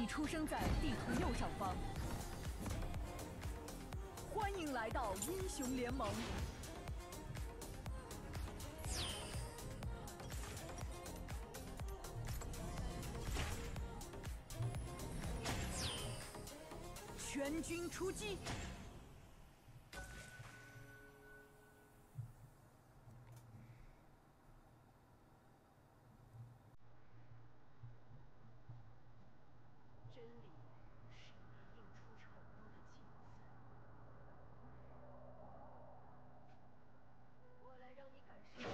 你出生在地图右上方。欢迎来到英雄联盟。全军出击！ 真理是你映出丑陋的镜子，我来让你感受。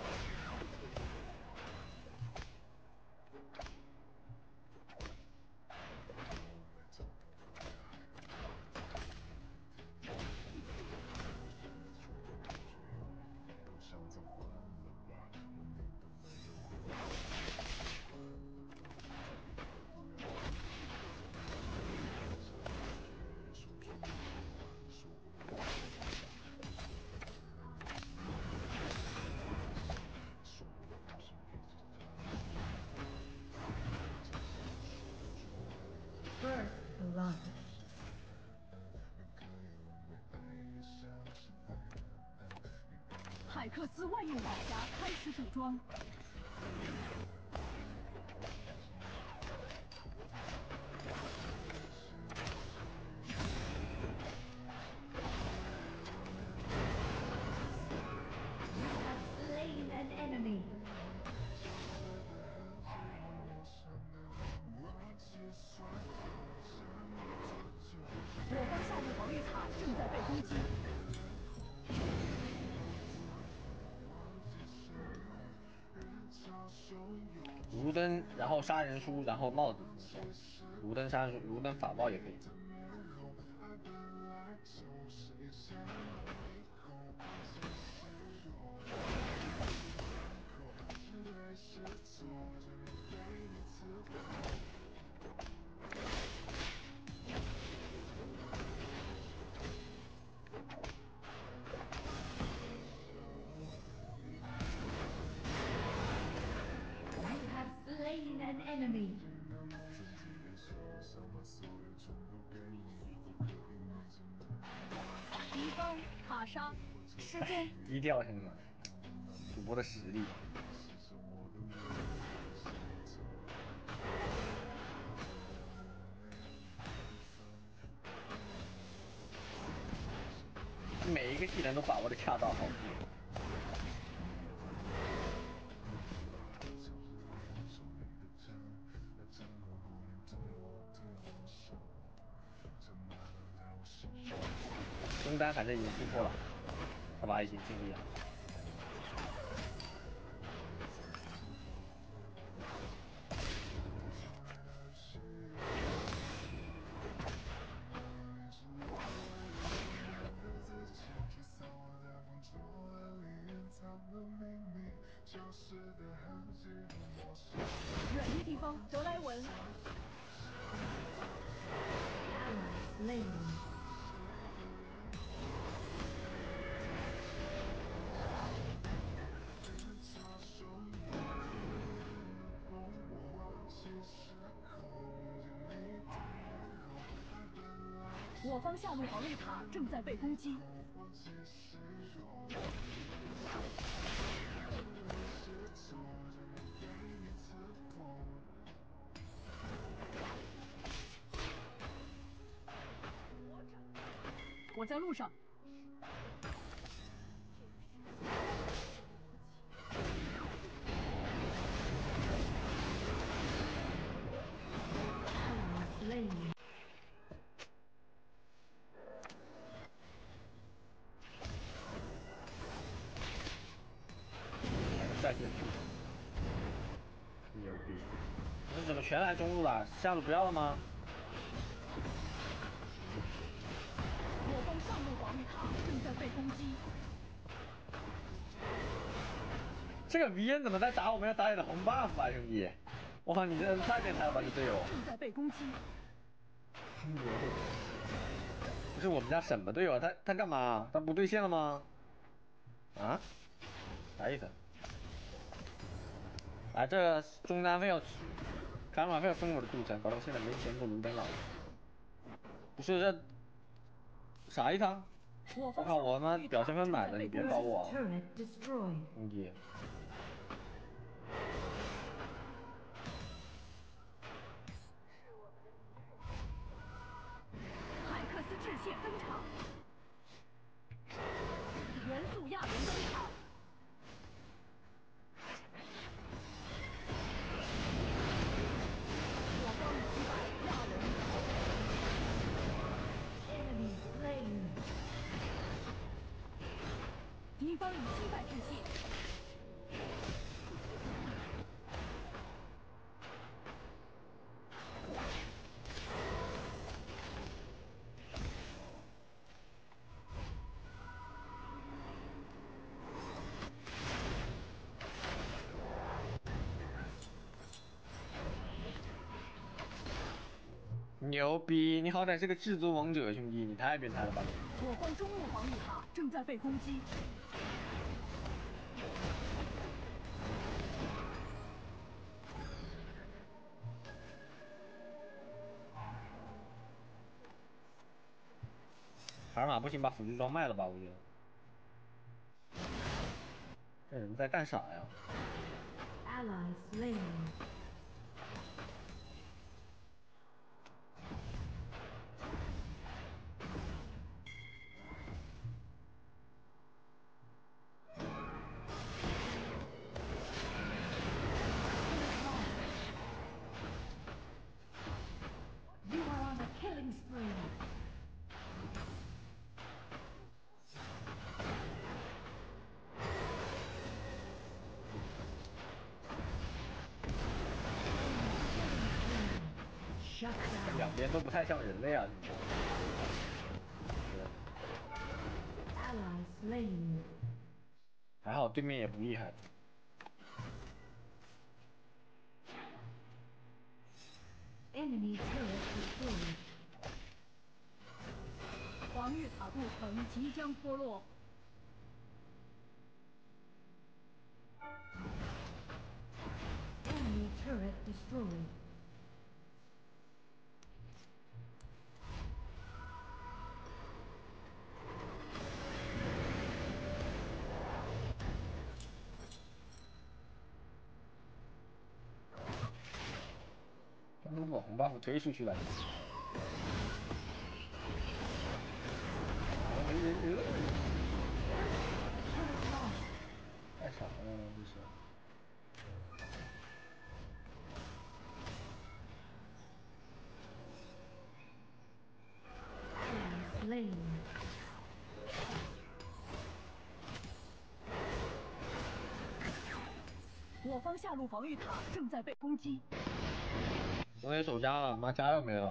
First blood。 海克斯万用宝匣开始组装。 Slain an enemy。 我方下路防御塔正在被攻击。 卢登，然后杀人书，然后帽子，卢登杀人书，卢登法帽也可以。 Slain an enemy。 敌方塔杀，时间低调兄弟们，主播的实力。每一个技能都把握的恰到好处。中单反正已经突破了，他把已经尽力了。 远离敌方，德莱文。 Slain。 我方下路防御塔正在被攻击。我在路上。 Slain。 再见。牛逼！这怎么全来中路了？下路不要了吗？ 我方上路防御塔正在被攻击。 这个VN怎么在打我们要打野的红 buff 啊，兄弟！我靠，你这太变态了吧，这队友！ 正在被攻击。 不是我们家什么队友啊？他干嘛？他不对线了吗？啊？啥意思？哎，这中单非要吃。 卡马菲尔分我的杜城，搞得我现在没钱过卢登了。不是这啥一趟？我靠，我他妈表现分满了，你别搞我，兄弟。 海克斯致谢登场，元素亚人登场。我方击败亚人。 Enemy slain. 敌方已击败致谢。 牛逼！你好歹是个至尊王者，兄弟，你太变态了吧！ 我方中路防御塔正在被攻击。 海尔玛不行，把辅助装卖了吧，我觉得。这人在干啥呀？ Ally slain. You are on a killing spree. 两边都不太像人类啊！ Ally slain. 还好对面也不厉害。 Enemy turret destroyed. 防御塔布城即将脱落。 Enemy turret destroyed. 刚刚把红 buff 推出去了。太少了，这是。 Slain. 我方下路防御塔正在被攻击。 我也守家了，妈家又没了。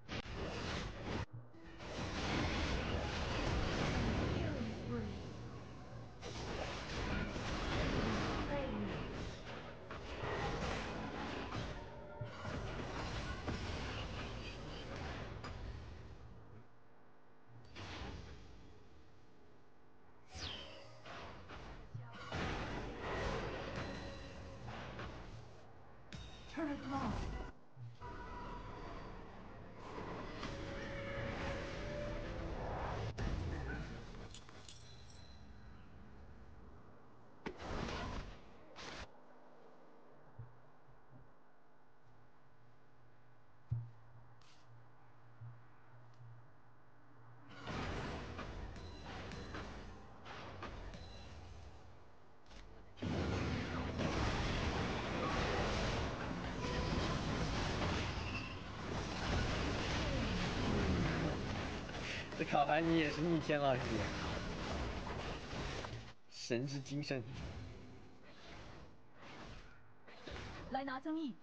Turret lost. 这卡牌你也是逆天了，兄弟！神之精神。 来拿增益。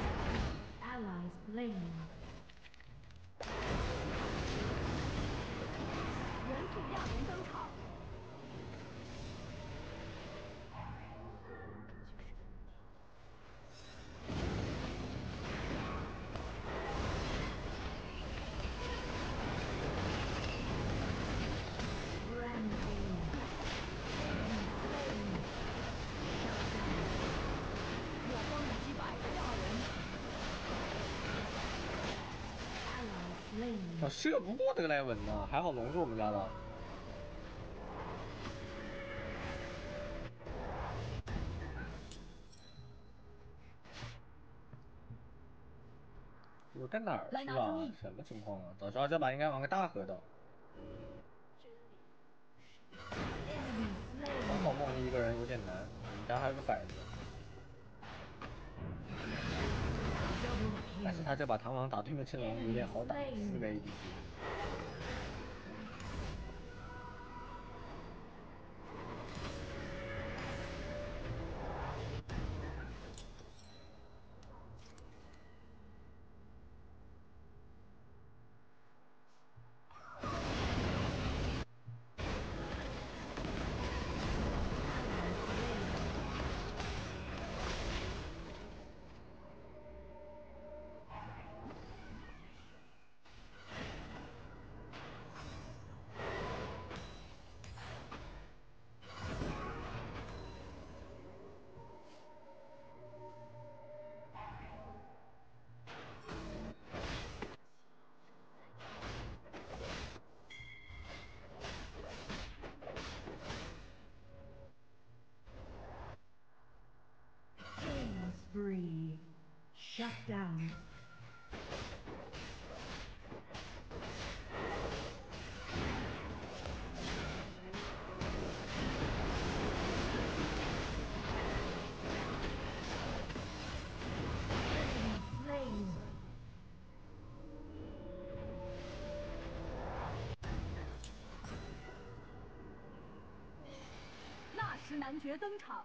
Ally slain. 我射不过这个莱文呐，还好龙是我们家的。我在哪儿去啊？什么情况啊？早知道这把应该玩个大河的。刚好梦一个人有点难，我们家还有个摆子。但是他这把螳螂打对面阵容有点好打，4个ADC。 Spree. Shut down. Slain. 纳什男爵登场。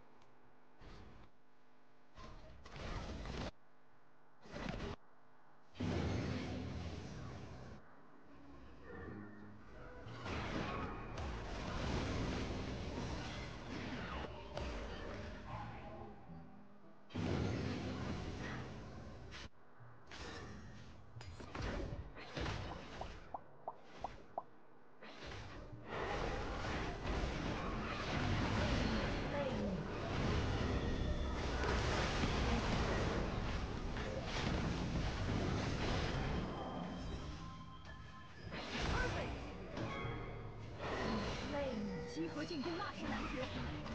集合进攻纳什男爵。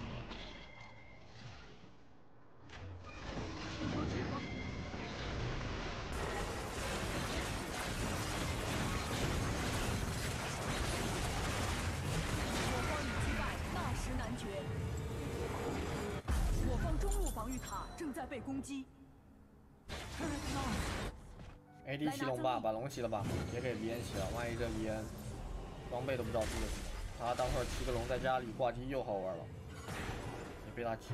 出手指吗？我方已击败纳什男爵。我方中路防御塔正在被攻击。 AD 骑龙吧，把龙骑了吧，别给敌人骑了，万一这敌人装备都不知道出了什么。他待会儿骑个龙在家里挂机又好玩了，也被他骑。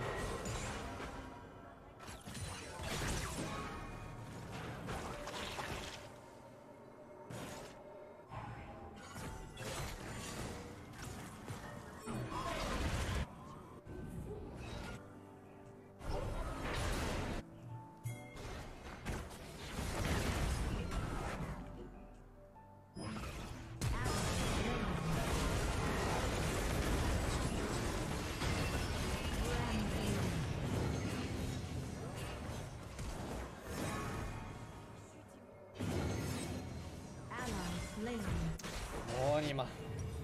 我你妈！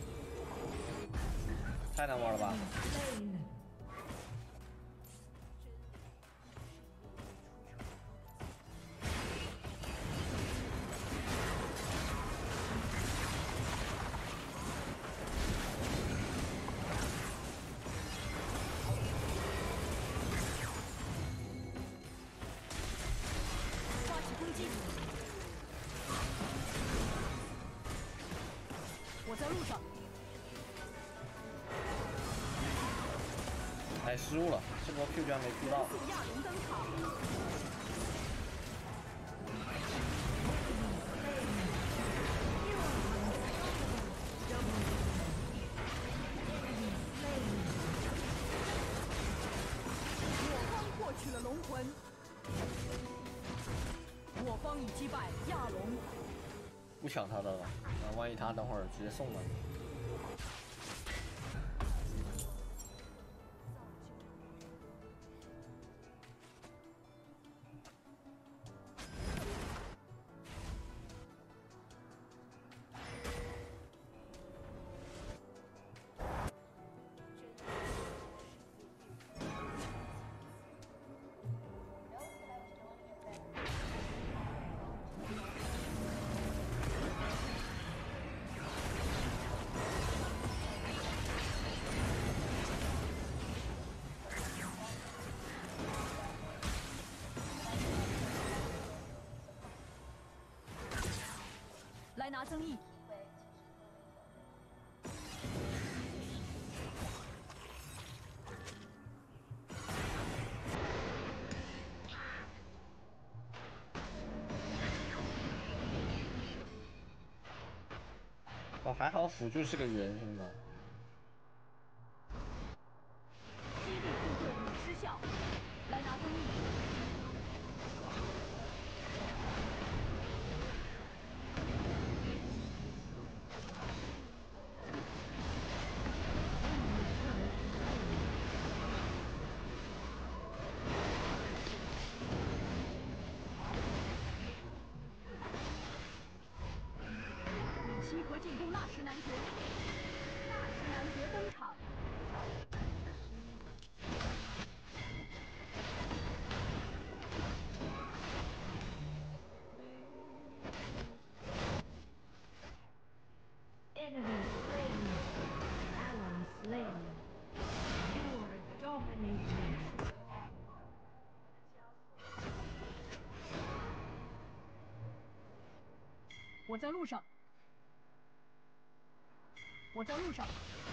太难玩了吧！ 发起攻击！我在路上。 哎，失误了，这波 Q 居然没 Q 到。 亚龙登场。我方获取了龙魂。我方已击败亚龙。 不抢他的了，那万一他等会儿直接送了。 拿增益。 哦，还好辅助是个圆，兄弟们。 激励附会已失效，来拿增益。集合进攻纳什男爵，纳什男爵登场。 Enemy slain. Ally slain. You are dominating. 我在路上，我在路上。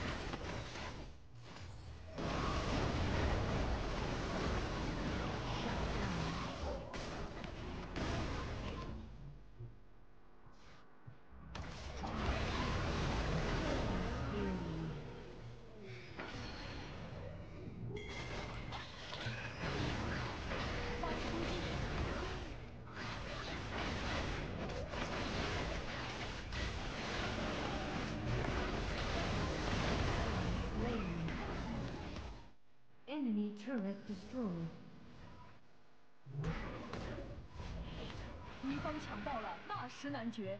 发起攻击！ Enemy turret destroyed. 敌方抢到了纳什男爵。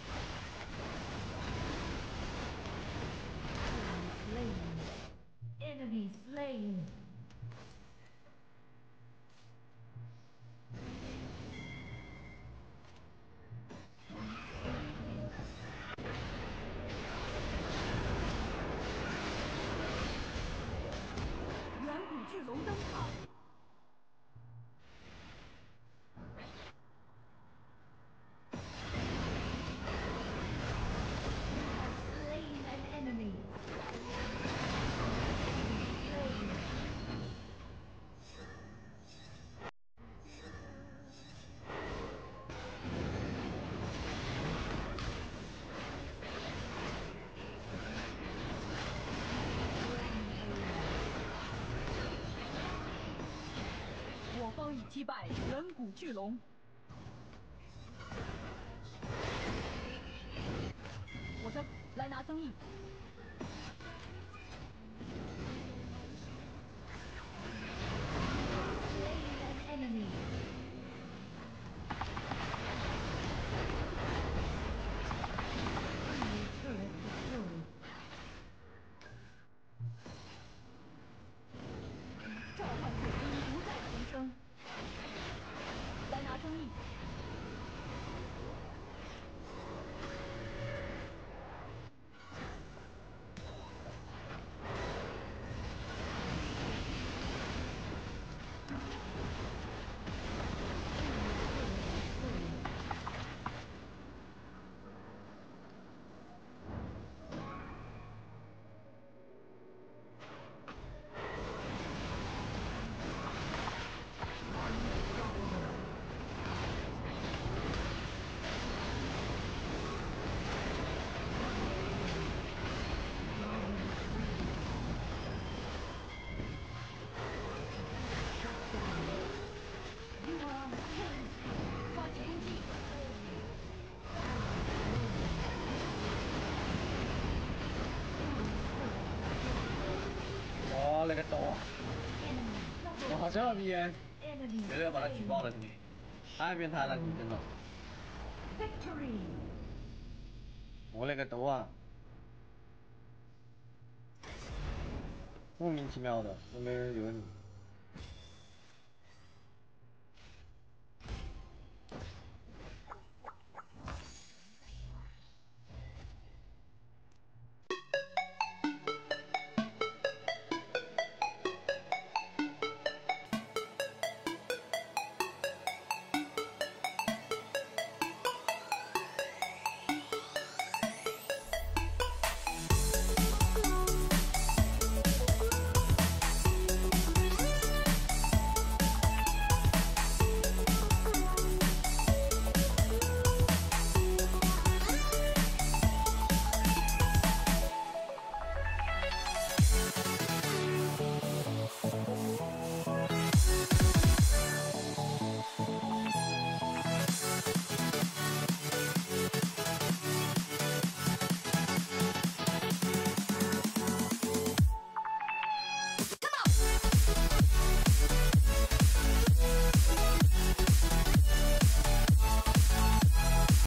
Enemy slain. 远古巨龙登场。 Slain an enemy. 我方已击败远古巨龙。我在来拿增益。 Slain an enemy. Enemy turret destroyed. 召唤水兵不再重生。来拿增益。发起攻击！ 哇，那个刀！哇，这么变， Enemy 绝对要把他举报了，兄弟，太变态了，你真的。 victory. 我那个刀啊，莫名其妙的，我没人惹你。